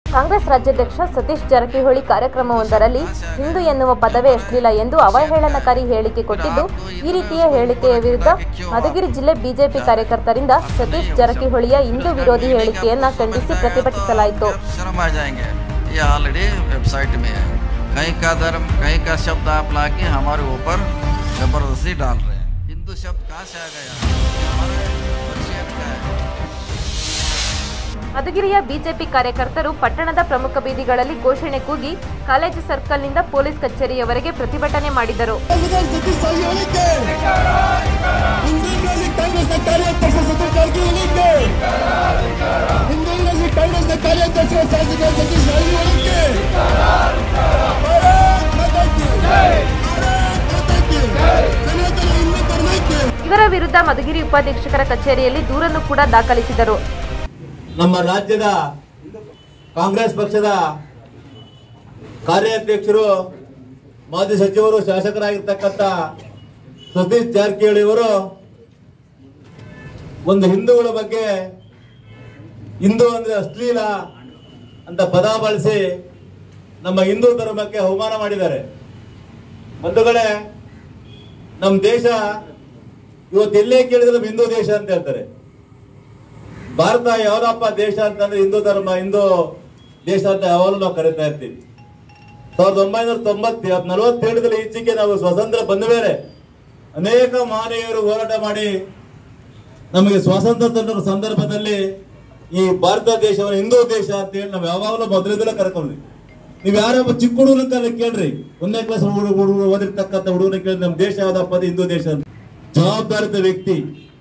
ಕಾಂಗ್ರೆಸ್ ರಾಜ್ಯಾಧ್ಯಕ್ಷ ಸತೀಶ್ ಜಾರಕಿಹೊಳಿ ಕಾರ್ಯಕ್ರಮವೊಂದರಲ್ಲಿ ಹಿಂದೂ ಎನ್ನುವ ಪದವೇ ಅಶ್ಲೀಲ ಎಂದು ಅವಹೇಳನಕಾರಿ ಹೇಳಿಕೆ ಕೊಟ್ಟಿದ್ದು, ಈ ರೀತಿಯ ಹೇಳಿಕೆಯ ವಿರುದ್ಧ ಮಧುಗಿರಿ ಜಿಲ್ಲೆ ಬಿಜೆಪಿ ಕಾರ್ಯಕರ್ತರಿಂದ ಸತೀಶ್ ಜಾರಕಿಹೊಳಿಯ ಹಿಂದೂ ವಿರೋಧಿ ಹೇಳಿಕೆಯನ್ನು ಖಂಡಿಸಿ ಪ್ರತಿಭಟಿಸಲಾಯಿತು. ऑलरेडी वेबसाइट में है, कहीं का धर्म कहीं का शब्द आप लाके हमारे ऊपर जबरदस्ती डाल रहे हैं। हिंदू शब्द कहाँ से आ गया? हमारे पर्शियन का है। ಮಧುಗಿರಿಯ ಬಿಜೆಪಿ ಕಾರ್ಯಕರ್ತರು ಪಟ್ಟಣದ ಪ್ರಮುಖ ಬೀದಿಗಳಲ್ಲಿ ಘೋಷಣೆ ಕೂಗಿ ಕಾಲೇಜು ಸರ್ಕಲ್ನಿಂದ ಪೊಲೀಸ್ ಕಚೇರಿಯವರೆಗೆ ಪ್ರತಿಭಟನೆ ಮಾಡಿದರು. ಇದರ ವಿರುದ್ಧ ಮಧುಗಿರಿ ಉಪಾಧೀಕ್ಷಕರ ಕಚೇರಿಯಲ್ಲಿ ದೂರನ್ನು ಕೂಡ ದಾಖಲಿಸಿದರು. ನಮ್ಮ ರಾಜ್ಯದ ಕಾಂಗ್ರೆಸ್ ಪಕ್ಷದ ಕಾರ್ಯಾಧ್ಯಕ್ಷರು, ಮಾಜಿ ಸಚಿವರು, ಶಾಸಕರಾಗಿರ್ತಕ್ಕಂಥ ಸತೀಶ್ ಜಾರಕಿಹೊಳಿ ಅವರು ಒಂದು ಹಿಂದೂಗಳ ಬಗ್ಗೆ ಹಿಂದೂ ಅಂದ್ರೆ ಅಶ್ಲೀಲ ಅಂತ ಪದ ಬಳಸಿ ನಮ್ಮ ಹಿಂದೂ ಧರ್ಮಕ್ಕೆ ಅವಮಾನ ಮಾಡಿದ್ದಾರೆ. ಬಂಧುಗಳೇ, ನಮ್ಮ ದೇಶ ಇವತ್ತು ಎಲ್ಲೇ ಕೇಳಿದ್ರೆ ನಮ್ಮ ಹಿಂದೂ ದೇಶ ಅಂತ ಹೇಳ್ತಾರೆ. ಭಾರತ ಯಾವ್ದಪ್ಪ ದೇಶ ಅಂತಂದ್ರೆ ಹಿಂದೂ ಧರ್ಮ, ಹಿಂದೂ ದೇಶ ಅಂತ ಯಾವಾಗಲೂ ನಾವು ಕರೀತಾ ಇರ್ತೀವಿ. 1947 ಈಚೆಗೆ ನಾವು ಸ್ವಾತಂತ್ರ್ಯ ಬಂದ ಮೇಲೆ ಅನೇಕ ಮಹನೀಯರು ಹೋರಾಟ ಮಾಡಿ ನಮಗೆ ಸ್ವಾತಂತ್ರ್ಯ ತಂದ ಸಂದರ್ಭದಲ್ಲಿ ಈ ಭಾರತ ದೇಶವನ್ನು ಹಿಂದೂ ದೇಶ ಅಂತ ಹೇಳಿ ನಾವು ಯಾವಾಗಲೂ ಮೊದಲಿಂದಲೇ ಕರ್ಕೊಂಡ್ವಿ. ನೀವು ಯಾರೊಬ್ಬ ಚಿಕ್ಕ ಹುಡುಗನ ಕೇಳ್ರಿ, 1ನೇ ಕ್ಲಾಸ್ ಹುಡುಗರು ಓದಿರ್ತಕ್ಕಂಥ ಹುಡುಗನ ಕೇಳಿ ನಮ್ಮ ದೇಶ ಯಾವ್ದಪ್ಪ ಅದು ಹಿಂದೂ ದೇಶ ಅಂತ. ಜವಾಬ್ದಾರಿತ ವ್ಯಕ್ತಿ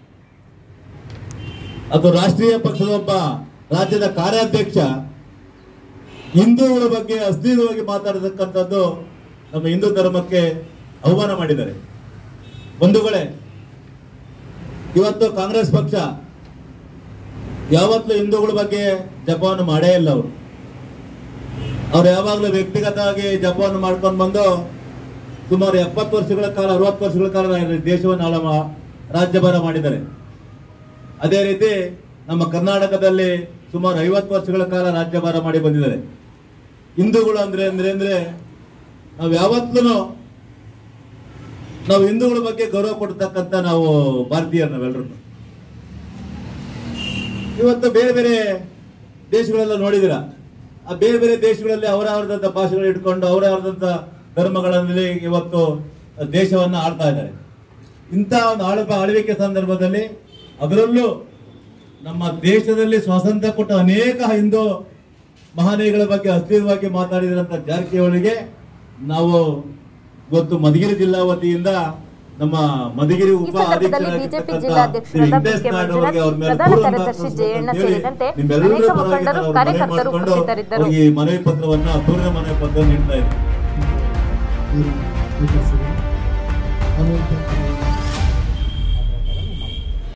ಅಥವಾ ರಾಷ್ಟ್ರೀಯ ಪಕ್ಷದ ಒಬ್ಬ ರಾಜ್ಯದ ಕಾರ್ಯಾಧ್ಯಕ್ಷ ಹಿಂದೂಗಳ ಬಗ್ಗೆ ಅಶ್ಲೀಲವಾಗಿ ಮಾತಾಡತಕ್ಕಂಥದ್ದು ನಮ್ಮ ಹಿಂದೂ ಧರ್ಮಕ್ಕೆ ಅವಮಾನ ಮಾಡಿದ್ದಾರೆ. ಬಂಧುಗಳೇ, ಇವತ್ತು ಕಾಂಗ್ರೆಸ್ ಪಕ್ಷ ಯಾವತ್ತೂ ಹಿಂದೂಗಳ ಬಗ್ಗೆ ಜಪವನ್ನು ಮಾಡೇ ಇಲ್ಲ. ಅವ್ರು ಯಾವಾಗಲೂ ವ್ಯಕ್ತಿಗತವಾಗಿ ಜಪವನ್ನು ಮಾಡ್ಕೊಂಡು ಬಂದು ಸುಮಾರು 70 ವರ್ಷಗಳ ಕಾಲ 60 ವರ್ಷಗಳ ಕಾಲ ದೇಶವನ್ನು ರಾಜ್ಯಭಾರ ಮಾಡಿದ್ದಾರೆ. ಅದೇ ರೀತಿ ನಮ್ಮ ಕರ್ನಾಟಕದಲ್ಲಿ ಸುಮಾರು 50 ವರ್ಷಗಳ ಕಾಲ ರಾಜ್ಯಭಾರ ಮಾಡಿ ಬಂದಿದ್ದಾರೆ. ಹಿಂದೂಗಳು ಅಂದ್ರೆ ನಾವು ಯಾವತ್ತೂ ನಾವು ಹಿಂದೂಗಳ ಬಗ್ಗೆ ಗೌರವ ಕೊಡ್ತಕ್ಕಂಥ ನಾವು ಭಾರತೀಯರು ನಾವೆಲ್ಲರೂ. ಇವತ್ತು ಬೇರೆ ಬೇರೆ ದೇಶಗಳೆಲ್ಲ ನೋಡಿದಿರ, ಆ ಬೇರೆ ಬೇರೆ ದೇಶಗಳಲ್ಲಿ ಅವರವರದಂತ ಭಾಷೆಗಳು ಇಟ್ಕೊಂಡು ಅವರವರದಂತ ಧರ್ಮಗಳಲ್ಲಿ ಇವತ್ತು ದೇಶವನ್ನ ಆಳ್ತಾ ಇದ್ದಾರೆ. ಇಂಥ ಒಂದು ಆಳ್ವಿಕೆ ಸಂದರ್ಭದಲ್ಲಿ ಅದರಲ್ಲೂ ನಮ್ಮ ದೇಶದಲ್ಲಿ ಸ್ವಾತಂತ್ರ್ಯ ಕೊಟ್ಟ ಅನೇಕ ಹಿಂದೂ ಮಹನೀಯಗಳ ಬಗ್ಗೆ ಅಶ್ಲೀಲವಾಗಿ ಮಾತಾಡಿದಂತ ಜಾರಕಿಹೊಳಿಗೆ ನಾವು ಇವತ್ತು ಮಧುಗಿರಿ ಜಿಲ್ಲಾ ವತಿಯಿಂದ ನಮ್ಮ ಮಧುಗಿರಿ ಉಪ ಮನವಿ ಪತ್ರವನ್ನ ನೀಡ್ತಾ ಇದ್ದೀವಿ.